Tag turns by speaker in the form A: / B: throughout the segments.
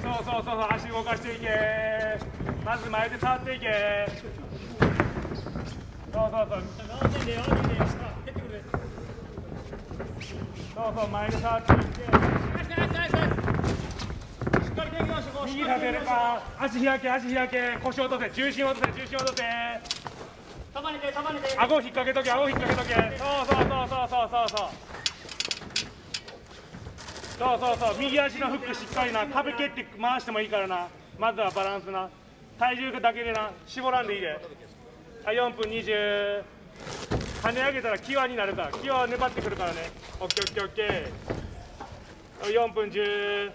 A: そうそう、足動かしていけ。まず前で触っていけ。そうそうそう。そうそう、前で触っていって。右立てるか。足開け、足開け。腰落とせ、重心落とせ、重心落とせ。
B: 束ねて、束ねて。
A: 顎引っ掛けとけ、顎引っ掛けとけ。そうそうそうそうそうそうそう。そうそうそう、右足のフックしっかりな、壁蹴って回してもいいからな。まずはバランスな。体重だけでな、絞らんでいいで。はい、4分20。跳ね上げたら際になるから、際は粘ってくるからね。オッケーオッケーオッケー。4分10。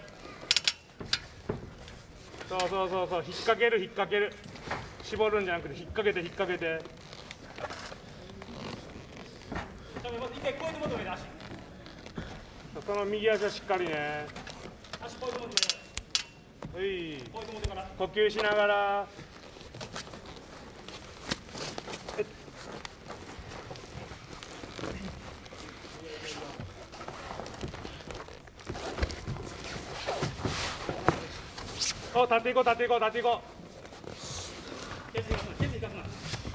A: そうそうそうそう、引っ掛ける引っ掛ける。絞るんじゃなくて引っ掛けて引っ掛けて。
B: 一回こういうところで足。
A: その右足はしっかりね。
B: 足こういうところで。
A: はい。
B: こういうところから。
A: 呼吸しながら。お、立っていこう立っていこう立っていこう。
B: ケツいかすな、ケツいかすな。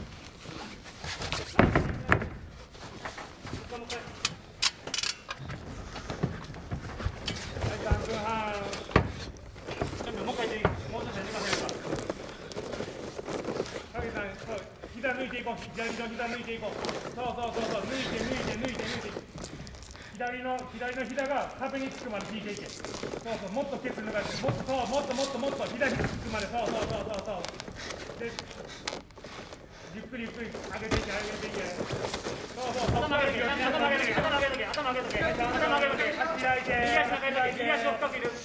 A: 3分半。
B: もう一回でいい。もうちょっとやりませんか。
A: 影さん、そう、膝抜いていこう。左の膝抜いていこう。そうそうそうそう、抜いて抜いて抜いて抜いて。左の膝が壁につくまで引いていけ。そうそう、もっとケツ抜かして、もっとそう、もっともっともっと左につくまで、そうそうそうそうそう。で、ゆっくりゆっくり上げていけ上げていけ。そうそう、
B: 頭上げとけ、頭上げとけ、頭上げとけ、頭上げとけ、頭上げとけ。
A: 足開いて。
B: 右足上げとけ、右足を深く入れる。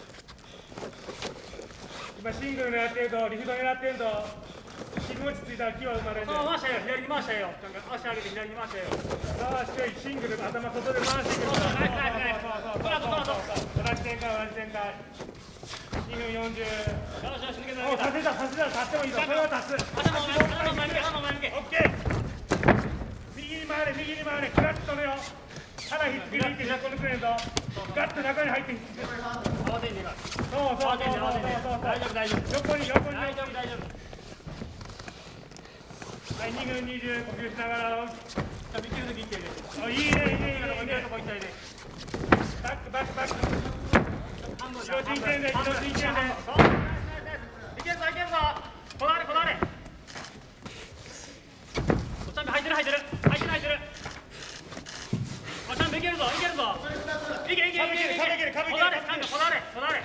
A: 今シングル狙ってると、リフト狙ってると、気持ちついたら気は生まれる。
B: そう回したよ、左に回したよ。足上げて左に回したよ。
A: 回してシングル頭外で回していく。そうそうそうそう。同じ展開同じ展開。2分40。
B: よしよし、抜けた抜けた。
A: させたさせた足してもいいぞ。それは足す。
B: 頭前向け、頭前向け。
A: オッケー。右に回れ右に回れ。クラッとねよ。腹ひっつけていって横抜くねんぞ。ガッと中に入ってひっつけて。
B: 慌てんでいいから。
A: そうそうそうそう。
B: 大丈夫大丈夫。
A: 横に横に。
B: 大丈夫大丈夫。
A: はい、2分20、呼吸しながら。
B: 見切るときいってる。
A: いいね、いいね、いいね。
B: とこ行ったりで。
A: バック、バック、バック。
B: 半分。
A: 色ついてんね、色ついてんね。
B: いけるぞ、いけるぞ。こだわれ、こだわれ。おちゃん入ってる、入ってる。入ってる、入ってる。おちゃんいけるぞ、いけるぞ。いけ、いけ、いけ、いけ。こだわれ、こだわれ、こだわれ。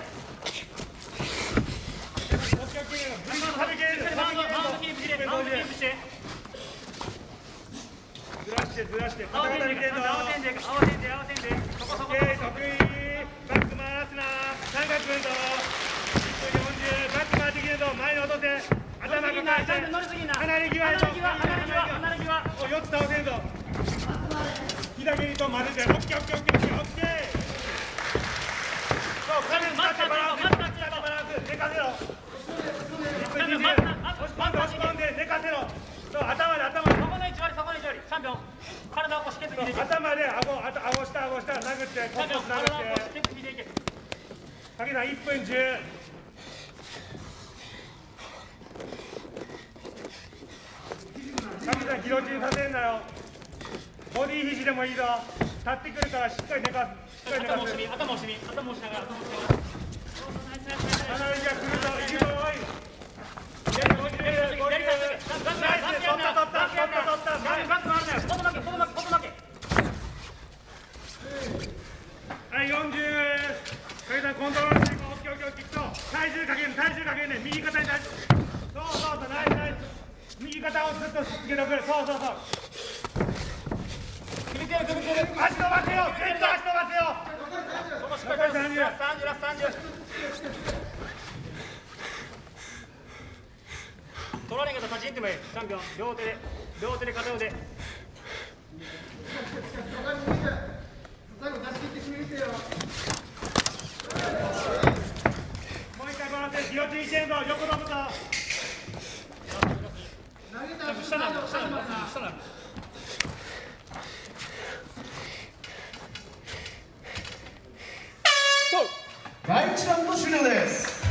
A: ずらしてずらして。
B: 合わせんで、合わせんで、合わせんで、合わせんで。そこそこ。
A: 得意。バック回すな。三角分と。1分40。バック回ってきてと前に落とせ。頭抱えて。離れ際へと。
B: 離れ際。
A: お、4つ倒せんぞ。左にと混ぜて。オッケーオッケーオッケーオッケーオッケー。そう、彼使ってバランス。寝かせろ。押し込んで寝かせろ。そう、頭で頭で。
B: そこの位置割り、そこの位置割り。チャンピオン。体を腰ケツ引いていけ。
A: 頭で顎下殴って、
B: チャンピオン、体を腰ケツ引いていけ。
A: 竹さん1分10。竹さんギロチンさせんなよ。ボディ肘でもいいぞ。立ってくるからしっかり寝かす。しっかり寝かす。
B: 頭押しに、頭押しながら、頭押しながら。
A: 離れ際来るぞ、行くぞ、おい。はい、40。竹さんコントロールしていこう。オッケーオッケーオッケー。体重かけるね。右肩に体重。そうそうそう、ナイスナイス。右肩をずっとつけとく。そうそうそう。
B: 組みてる、組みてる。
A: 足伸ばせよ。絶対足伸ばせよ。
B: そこしっかり30、ラス30。取られんけど立ち入ってもいい。チャンピオン、両手で片腕。
C: 最後出し切って決めてよ。
A: もう一回バランス、ギロチンしてんぞ、横飛ぶぞ。
C: 投げたら
B: 下なんだ。
C: 第1ラウンド終了です。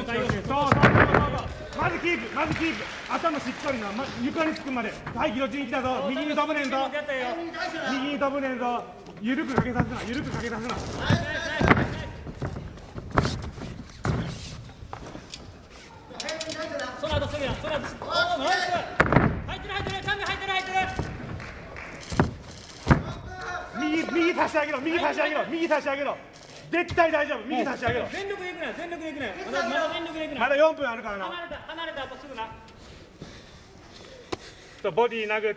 A: まずキープ、まずキープ、頭しっかりな、床につくまで。はい、ギロチン来たぞ、右に飛ぶねんぞ、右に飛ぶねんぞ、緩くかけさすな、緩くかけさすな。
B: その後すぐや、その後。入ってる、入ってる、チャンピオン入ってる、入ってる。
A: 右差し上げろ、右差し上げろ、右差し上げろ。絶対大丈夫、右差し上げろ。
B: 全力でいくね、全力でいくね。まだ全力でいくね。
A: まだ4分あるからな。
B: 離れた後すぐな。
A: ボディ殴って、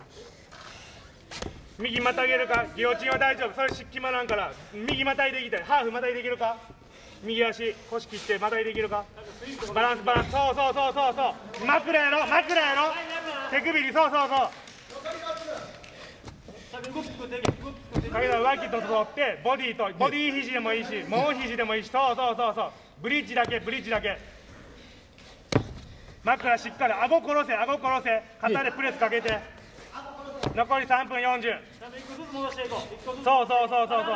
A: 右またげるか、ギロチンは大丈夫、それ決まらんから、右またいでいきたい、ハーフまたいでいけるか、右足、腰切ってまたいでいけるか、バランス、バランス、そうそうそうそうそう、枕やろ、枕やろ、手首に、そうそうそう。だけど脇と取ってボディとボディ肘でもいいしもう肘でもいいしそうそうそうそうブリッジだけブリッジだけ枕しっかり顎殺せ顎殺せ肩でプレスかけて残り3分40そうそうそうそうそう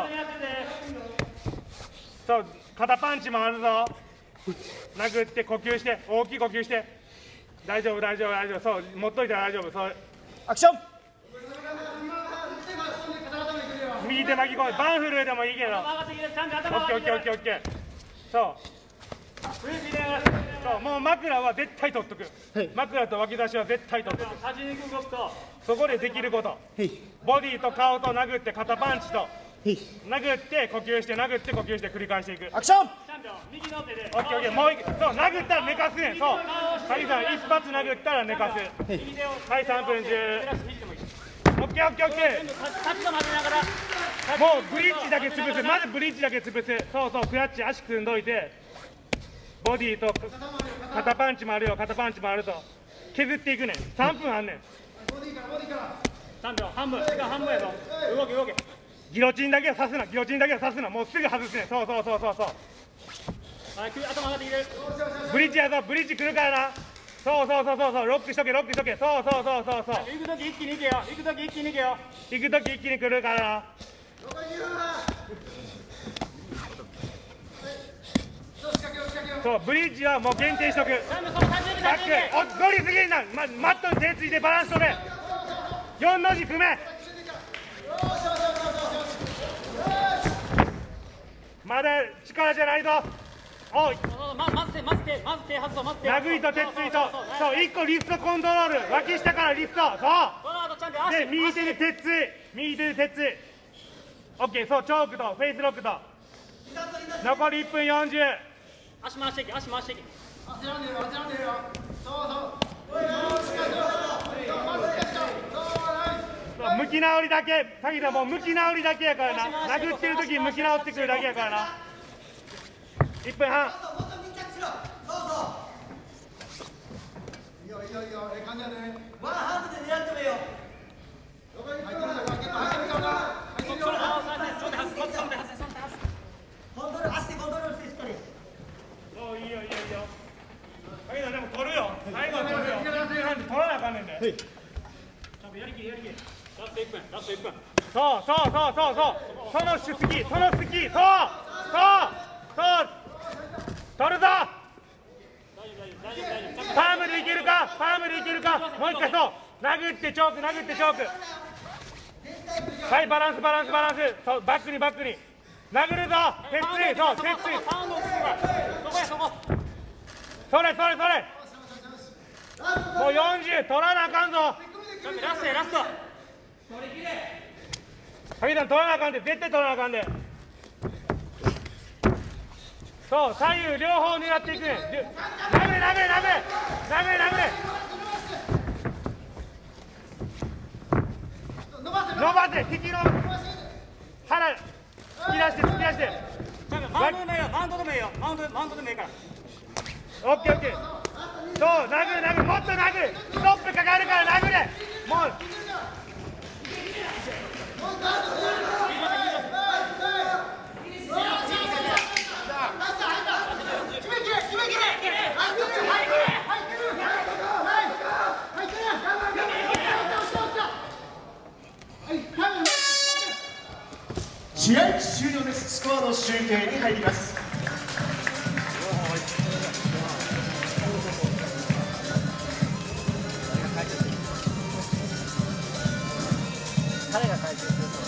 A: そう肩パンチもあるぞ殴って呼吸して大きい呼吸して大丈夫大丈夫大丈夫そう持っといたら大丈夫そう
D: アクション
A: 右手巻き込むバンフルでもいいけどオッケーオッケーオッケーオッケーそうもう枕は絶対取っとく、はい、枕と脇差しは絶対取っとくそこでできること、はい、ボディと顔と殴って肩パンチと、はい、殴って呼吸して殴って呼吸して繰り返していく
D: アクション
A: オッケーオッケーもう一そう殴ったら寝かすねんそう鍵さん一発殴ったら寝かすはい3分10オッケーオッケーオッケーもうブリッジだけ潰すまずブリッジだけ潰すそうそうクラッチ足組んどいてボディと肩パンチもあるよ肩パンチもあると削っていくねん3分あんねん
B: 3秒半分時間半分やぞ動け動け
A: ギロチンだけは刺すなギロチンだけは刺すなもうすぐ外すねんそうそうそうそうそう
B: はい頭上がってきてる
A: ブリッジやぞブリッジ来るからなそうそうそうそうそうロックしとけロックしとけそうそうそうそうそう
B: 行くとき一気に行けよ行くとき一気に行けよ
A: 行くとき一気に来るからなそうブリッジはもう限定しとくバックゴリすぎんな、マットに手ついてバランス取れ4の字組めまだ力じゃないぞおい
B: まず手外そうまず手
A: 殴りと鉄槌とそう1個リストコントロール脇下からリストそうで右手で鉄槌右手で鉄槌オッケーそうチョークとフェイスロックと残り1分40
B: 足回していけ足回していけ
A: 向き直りだけ鍵田もう向き直りだけやからな殴ってる時に向き直ってくるだけやからな1分半
C: ワンハンドで狙ってもいいよコントロール足でコントロールしてしっかり
A: おいいよいいよいいよ鍵田でも取るよ最後は取るよ前半で取らなあかんねんで
B: やりきりやりきりラスト1分ラスト1分
A: そうそうそうそうそうその好きその好きそうそうそう取るぞパームでいけるかパームでいけるかもう一回そう殴ってチョーク殴ってチョークはいバランスバランスバランスそうバックにバックに殴るぞ鉄槌そう鉄槌それそれそれもう40取らなあかんぞ
B: ラストやラスト
A: 萩田取らなあかんで絶対取らなあかんでそう左右両方狙っていくね殴れ殴れ殴れ殴れ殴れ伸ばせ引きの腹突き出して突き出して
B: マウントでもいいよマウントでもいいよマウントでもいいから
A: オッケーオッケーそう殴る殴るもっと殴るストップかかるから殴れもう
D: 試合終了です。スコアの集計に入ります。 誰が回収するの？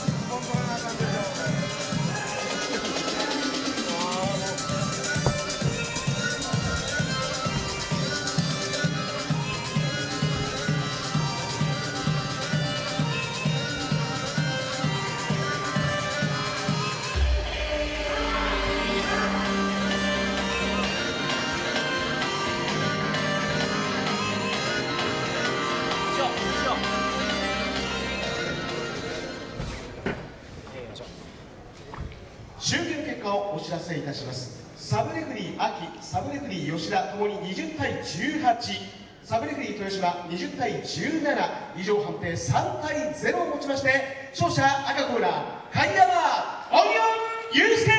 E: 集計結果をお知らせいたします。サブレフリー秋、サブレフリー吉田ともに20対18、サブレフリー豊島20対17、以上判定3対0をもちまして、勝者赤コーナー貝山オニオンユースケ。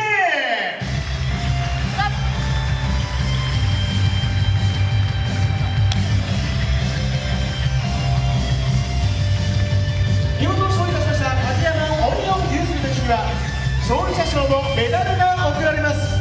E: 見事勝利いたしました貝山オニオンユースケ選手には勝利者賞のメダルが贈られます。